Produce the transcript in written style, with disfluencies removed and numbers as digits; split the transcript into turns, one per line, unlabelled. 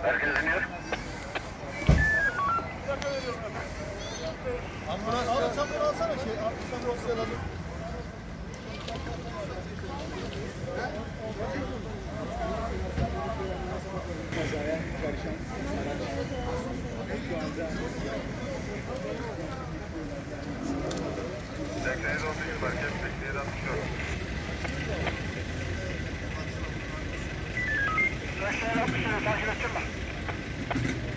Herkes dinliyor.
Ambulans al, sen bunu alsana şey. Sen dosya alalım. Kazaya karışan şu anda
87-18 merkez 87-64. 87-64 takip ettim ben.